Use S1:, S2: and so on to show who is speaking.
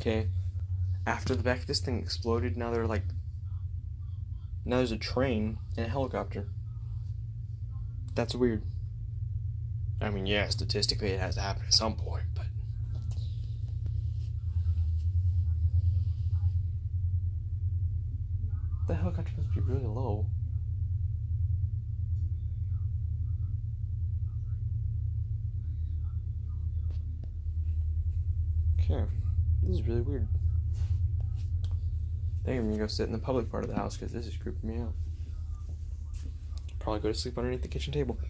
S1: Okay. After the back of this thing exploded, now they're like... Now there's a train and a helicopter. That's weird. I mean, yeah, statistically it has to happen at some point, but... The helicopter must be really low. Okay. This is really weird. I think I'm gonna go sit in the public part of the house because this is creeping me out. Probably go to sleep underneath the kitchen table.